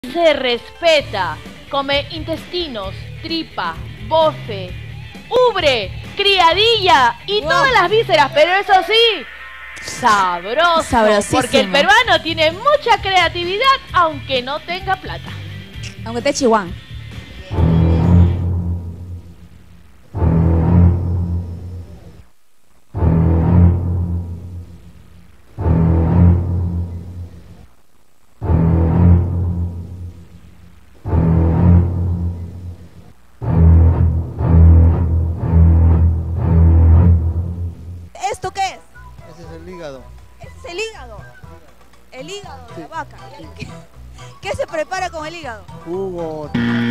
se respeta. Come intestinos, tripa, bofe, ubre, criadilla y todas las vísceras, pero eso sí, sabroso. Sabrosísimo. Porque el peruano tiene mucha creatividad, aunque no tenga plata. Aunque esté chihuán. ¿Esto qué es? Ese es el hígado. Ese es el hígado. El hígado de la vaca. ¿Qué se prepara con el hígado? Jugo.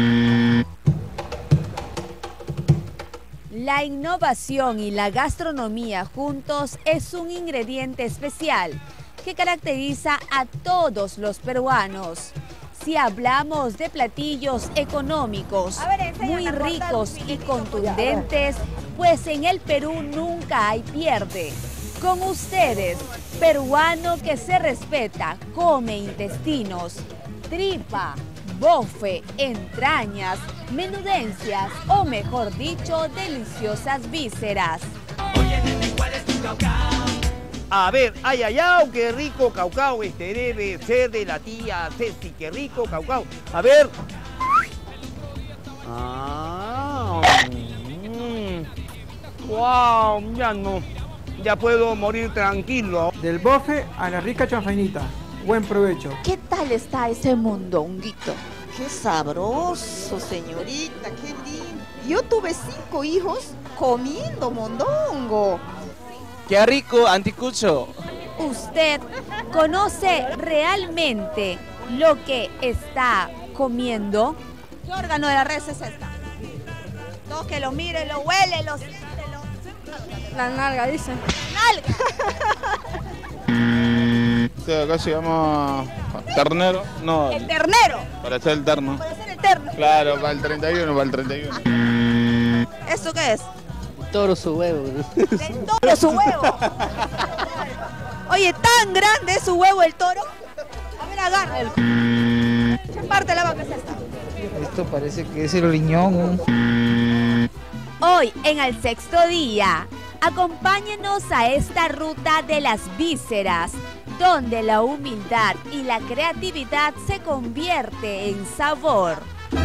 La innovación y la gastronomía juntos es un ingrediente especial que caracteriza a todos los peruanos. Si hablamos de platillos económicos, muy ricos y contundentes, pues en el Perú nunca hay pierde. Con ustedes, peruano que se respeta, come intestinos, tripa, bofe, entrañas, menudencias o mejor dicho, deliciosas vísceras. A ver, ay, ay, ay, qué rico caucao, este debe ser de la tía Ceci, qué rico caucao. A ver. Wow, ya no, ya puedo morir tranquilo. Del bofe a la rica chanfainita. Buen provecho. ¿Qué tal está ese mondonguito? ¡Qué sabroso, señorita! ¡Qué lindo! Yo tuve 5 hijos comiendo mondongo. ¡Qué rico, anticucho! ¿Usted conoce realmente lo que está comiendo? ¿Qué órgano de la res es esta? Toque, lo mire, lo huele, lo siente, La nalga, dice. ¡Nalga! Sí, acá se llama ternero. No, ¡El ternero! para hacer el terno. Para ser eterno. Claro, para el 31, para el 31. ¿Esto qué es? Toro su huevo. ¡El toro, su huevo! Oye, tan grande es su huevo el toro. A ver, agarra. ¿Qué parte de la vaca es esta? Esto parece que es el riñón. Hoy, en el sexto día, acompáñenos a esta ruta de las vísceras, donde la humildad y la creatividad se convierte en sabor.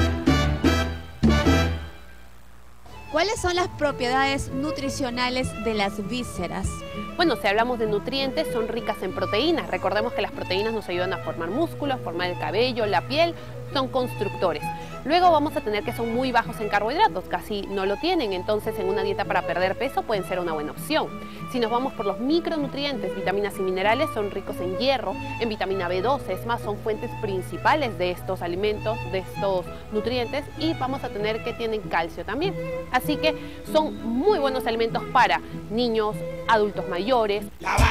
¿Cuáles son las propiedades nutricionales de las vísceras? Bueno, si hablamos de nutrientes, son ricas en proteínas. Recordemos que las proteínas nos ayudan a formar músculos, formar el cabello, la piel, son constructores. Luego vamos a tener que son muy bajos en carbohidratos, casi no lo tienen, entonces en una dieta para perder peso pueden ser una buena opción. Si nos vamos por los micronutrientes, vitaminas y minerales, son ricos en hierro, en vitamina B12, es más, son fuentes principales de estos alimentos, de estos nutrientes, y vamos a tener que tienen calcio también. Así que son muy buenos alimentos para niños, adultos mayores.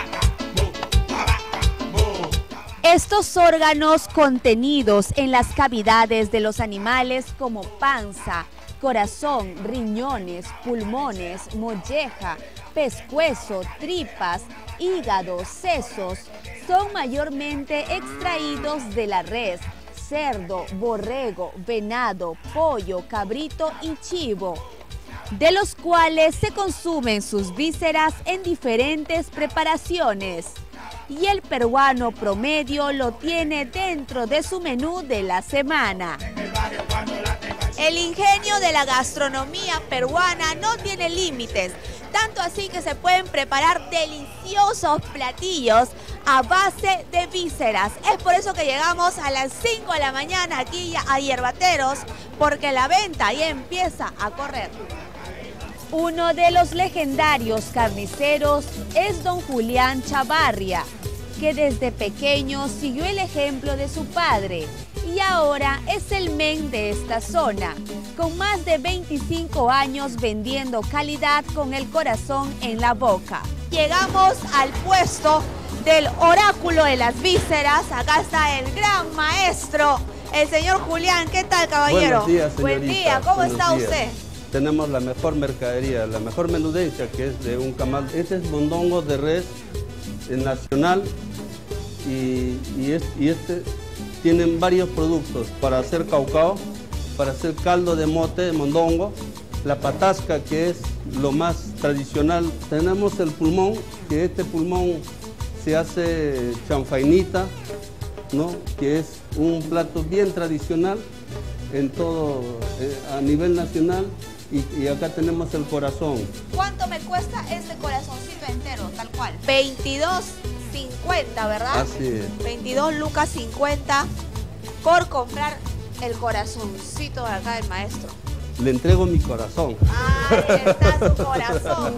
Estos órganos contenidos en las cavidades de los animales como panza, corazón, riñones, pulmones, molleja, pescuezo, tripas, hígado, sesos, son mayormente extraídos de la res, cerdo, borrego, venado, pollo, cabrito y chivo, de los cuales se consumen sus vísceras en diferentes preparaciones. Y el peruano promedio lo tiene dentro de su menú de la semana. El ingenio de la gastronomía peruana no tiene límites, tanto así que se pueden preparar deliciosos platillos a base de vísceras. Es por eso que llegamos a las 5 de la mañana aquí a Yerbateros, porque la venta ya empieza a correr. Uno de los legendarios carniceros es don Julián Chavarria, que desde pequeño siguió el ejemplo de su padre y ahora es el men de esta zona, con más de 25 años vendiendo calidad con el corazón en la boca. Llegamos al puesto del oráculo de las vísceras. Acá está el gran maestro, el señor Julián. ¿Qué tal, caballero? Buenos días, señorita. Buen día, ¿cómo Buenos está días. usted? Tenemos la mejor mercadería, la mejor menudencia, que es de un camal. Este es mondongo de res nacional y este tienen varios productos para hacer caucao, para hacer caldo de mote, mondongo, la patasca, que es lo más tradicional. Tenemos el pulmón, que este pulmón se hace chanfainita, ¿no? Que es un plato bien tradicional en todo, a nivel nacional. Y acá tenemos el corazón. ¿Cuánto me cuesta este corazoncito entero, tal cual? 22.50, ¿verdad? Así es. 22 lucas 50 por comprar el corazoncito de acá del maestro. Le entrego mi corazón. Ahí está su corazón.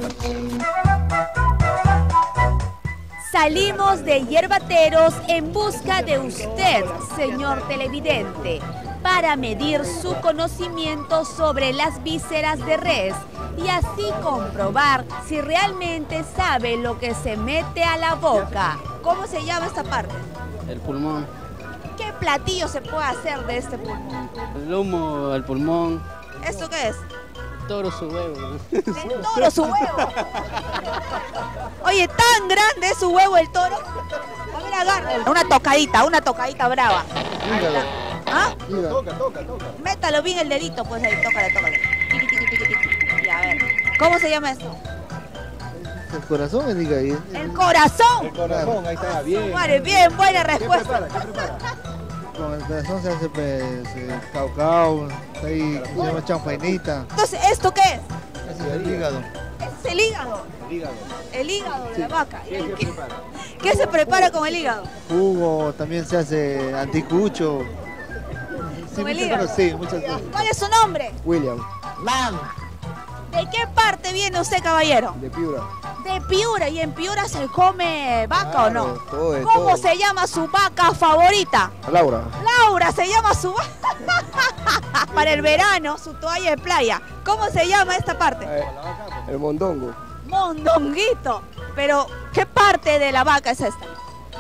Salimos de Yerbateros en busca de usted, señor televidente, para medir su conocimiento sobre las vísceras de res y así comprobar si realmente sabe lo que se mete a la boca. ¿Cómo se llama esta parte? El pulmón. ¿Qué platillo se puede hacer de este pulmón? El lomo, el pulmón. ¿Esto qué es? Toro su huevo. El toro su huevo. Oye, tan grande es su huevo el toro. A ver, agarra. Una tocadita brava. Ahí está. ¿Ah? Toca. Métalo bien el dedito, pues ahí, tócale. Tiqui, tiqui, tiqui, tiqui. Ya, a ver. ¿Cómo se llama esto? El corazón, me diga ahí. ¡El corazón! El corazón, ahí está, bien. Vale, bien, buena respuesta. ¿Qué prepara? Con el corazón se hace pues caucao, ahí se llama chanfainita. Entonces, ¿esto qué es? Ese es el hígado. Es el hígado. El hígado de la vaca. ¿Qué se prepara con el hígado? Jugo, también se hace anticucho. ¿Con el hígado? Sí, muchas cosas. ¿Cuál es su nombre? William. ¿De qué parte viene usted, caballero? De Piura. De Piura. ¿Y en Piura se come vaca o no? Todo, ¿Cómo todo. se llama su vaca favorita? Laura. Laura se llama su vaca. Para el verano, su toalla de playa. ¿Cómo se llama esta parte? El mondongo. Mondonguito. Pero, ¿qué parte de la vaca es esta?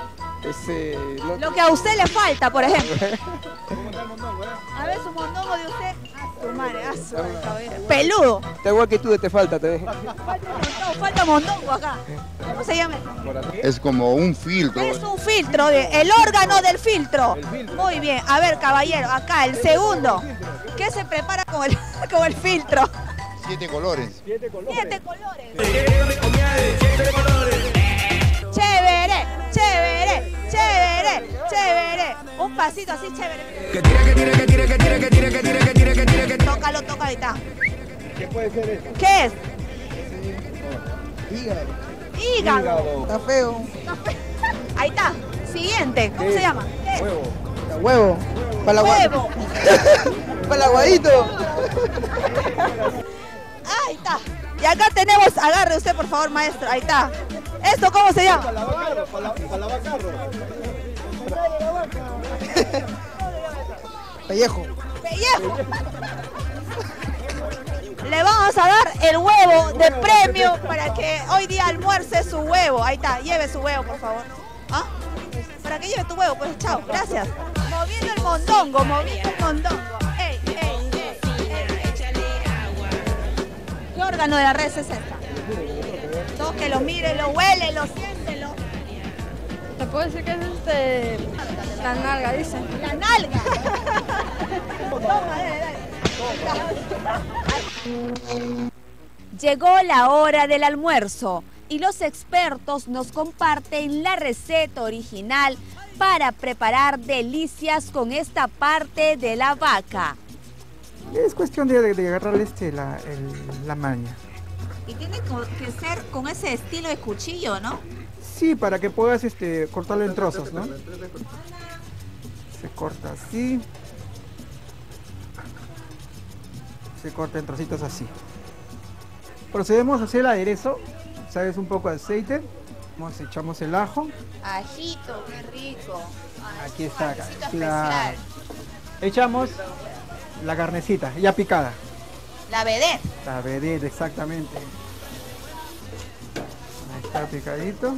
Lo que a usted le falta, por ejemplo. A ver, su mondongo de usted. A su madre, caballero. Peludo. Te igual que tú, te falta, Falta mondongo acá. ¿Cómo se llama? Es como un filtro. Es un filtro, el órgano del filtro. Muy bien. A ver, caballero, acá el segundo. ¿Qué se prepara con el filtro? 7 colores. 7 colores. Chévere. Un pasito así chévere. Tócalo, ahí está. ¿Qué puede ser eso? ¿Qué es? Hígado. Está feo. Ahí está. Siguiente. ¿Cómo se llama? Huevo. Huevo. Palaguadito. Ahí está. Y acá tenemos, agarre usted por favor, maestro. Ahí está. ¿Esto cómo se llama? Pellejo. Le vamos a dar el huevo de premio para que hoy día almuerce su huevo. Ahí está, lleve su huevo, por favor. ¿Ah? Para que lleve tu huevo, pues chao, gracias. Moviendo el mondongo. Ey. ¿Qué órgano de la res es esta? Tóquelo, mire, lo huele, lo siéntelo. ¿Te puedo decir que es la nalga, dice? La nalga. Toma, dale. Llegó la hora del almuerzo y los expertos nos comparten la receta original para preparar delicias con esta parte de la vaca. Es cuestión de agarrarle la maña. Y tiene que ser con ese estilo de cuchillo, ¿no? Sí, para que puedas cortarlo en trozos, ¿no? Se corta así. Se corta en trocitos así. Procedemos a hacer el aderezo. ¿Sabes? Un poco de aceite. Echamos el ajo. Ajito, qué rico. Aquí está. Claro. Echamos la carnecita, ya picada. La vedette. La vedette, exactamente. Ahí está picadito.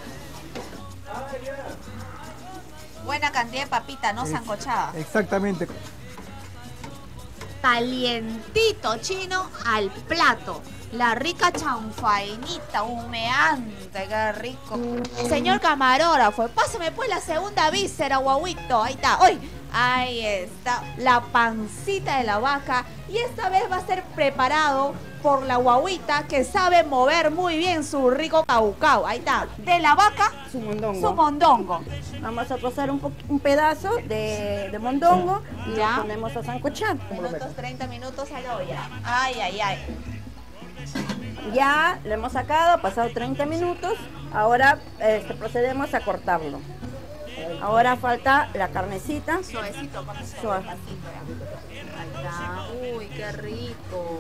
Buena cantidad de papita, no sancochada. Exactamente. Calientito chino al plato. La rica chanfainita humeante, qué rico. Señor camarógrafo, pásame pues la segunda víscera, guauito. Ahí está. ¡Uy! Ahí está. La pancita de la vaca. Y esta vez va a ser preparado por la guauita que sabe mover muy bien su rico caucao. Ahí está. De la vaca, su mondongo. Su mondongo. Vamos a cocer un pedazo de mondongo y ya lo ponemos a sancochar. 30 minutos a la olla. Ay, ay, ay. Ya lo hemos sacado, ha pasado 30 minutos. Ahora procedemos a cortarlo. Ahora falta la carnecita. Suavecito, suave. Ahí está. Uy, qué rico.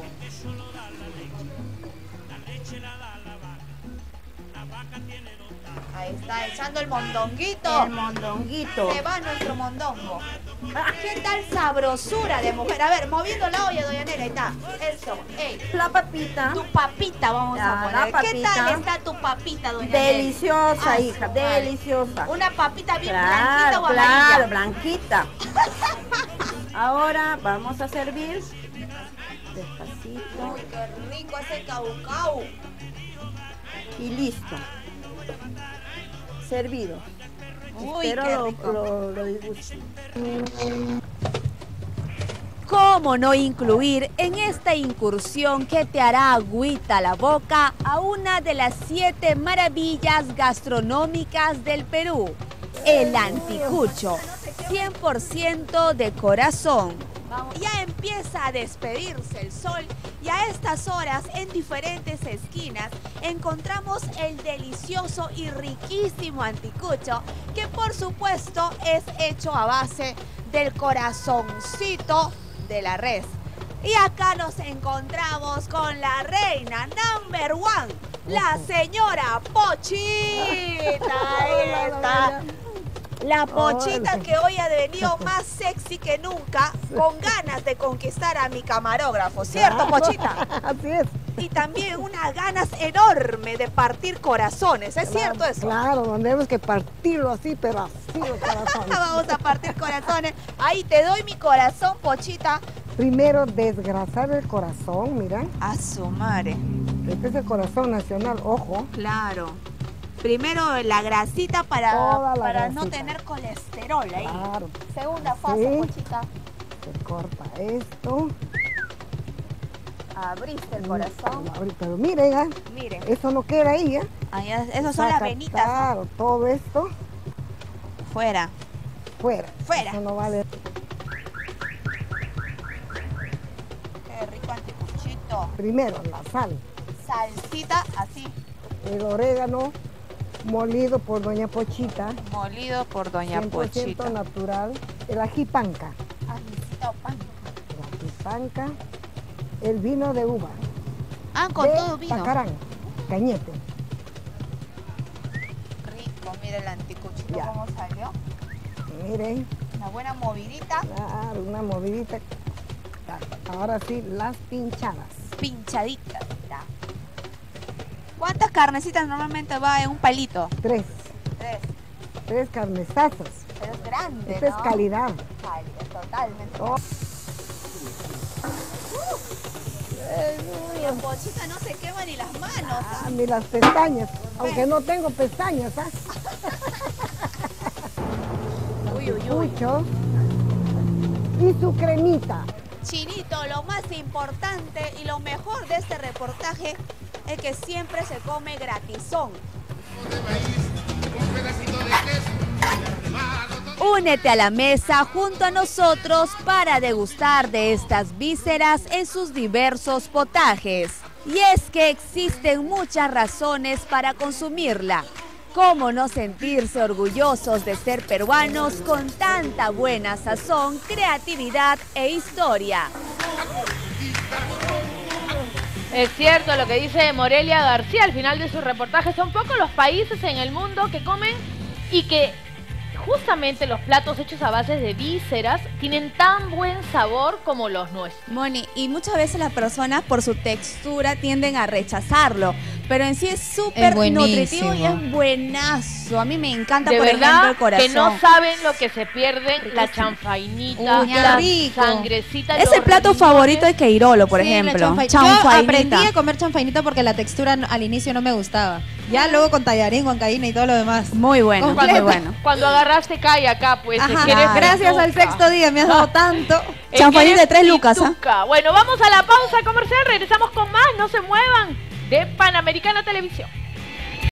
Ahí está, echando el mondonguito. El mondonguito. Se va nuestro mondongo. ¿Qué tal sabrosura de mujer? A ver, moviendo la olla, doña Nela, ahí está. Eso, ey. La papita. Tu papita vamos a poner. ¿Qué tal está tu papita, doña Nela? Deliciosa, hija, deliciosa. Una papita bien blanquita o amarilla. Claro, blanquita. Ahora vamos a servir. Despacito. Uy, qué rico ese caucao. Y listo. Servido. Uy, espero qué rico. lo disguste. ¿Cómo no incluir en esta incursión que te hará agüita la boca a una de las 7 maravillas gastronómicas del Perú? El anticucho, 100% de corazón. Ya empieza a despedirse el sol y a estas horas en diferentes esquinas encontramos el delicioso y riquísimo anticucho que por supuesto es hecho a base del corazoncito de la res. Y acá nos encontramos con la reina number 1, la señora Pochita. Ahí está. La Pochita que hoy ha venido más sexy que nunca, con ganas de conquistar a mi camarógrafo, ¿cierto, Pochita? Así es. Y también unas ganas enormes de partir corazones, ¿es cierto eso? Claro, tenemos que partirlo así, pero así los corazones. Vamos a partir corazones. Ahí te doy mi corazón, Pochita. Primero desgrasar el corazón, mira. A su madre. Este es el corazón nacional, ojo. Claro. Primero la grasita para no tener colesterol ahí. Claro. Segunda fase, Sí. Pochita. Se corta esto. Abriste el corazón. Pero miren, Miren. eso no queda ahí, ¿eh? Ahí, esos son las venitas. Claro, todo esto Fuera. fuera. Fuera. Eso no vale. Qué rico anticuchito. Primero la sal, Salsita así. el orégano molido por doña Pochita. Molido por doña 100% Pochita. natural. El ají panca. Ajicito pan. El ají panca. El vino de uva. Ah, con de todo vino. Tacarán, cañete. Rico, mira el anticuchito Ya. cómo salió. Miren, Una buena movidita. claro, una movidita. Ahora sí, las pinchadas. Pinchadita, mira. ¿Cuántas carnecitas normalmente va en un palito? 3. 3. 3 carnezazos. Pero es grande, Esta ¿no? es calidad. Calidad, totalmente. Oh. La Pochita no se quema ni las manos. Ah, ni las pestañas. Aunque no tengo pestañas, ¿ah? Uy, uy, uy. Mucho. Y su cremita. Chinito, lo más importante y lo mejor de este reportaje es que siempre se come gratizón. Únete a la mesa junto a nosotros para degustar de estas vísceras en sus diversos potajes. Y es que existen muchas razones para consumirla. ¿Cómo no sentirse orgullosos de ser peruanos con tanta buena sazón, creatividad e historia? Es cierto lo que dice Morelia García al final de su reportaje. Son pocos los países en el mundo que comen y que justamente los platos hechos a base de vísceras tienen tan buen sabor como los nuestros. Moni, y muchas veces las personas por su textura tienden a rechazarlo, Pero en sí es súper nutritivo y es buenazo. A mí me encanta, por ejemplo, el corazón. Que no saben lo que se pierden, la chanfainita, la sangrecita. Es el plato favorito de Queirolo, por ejemplo. Yo aprendí a comer chanfainita porque la textura al inicio no me gustaba. Ya luego con tallarín, huancaína y todo lo demás. Muy bueno, muy bueno. Cuando agarraste calle acá, pues. Gracias al sexto día, me has dado tanto. Chanfainita de 3 lucas. Bueno, vamos a la pausa comercial, regresamos con más, no se muevan, de Panamericana Televisión.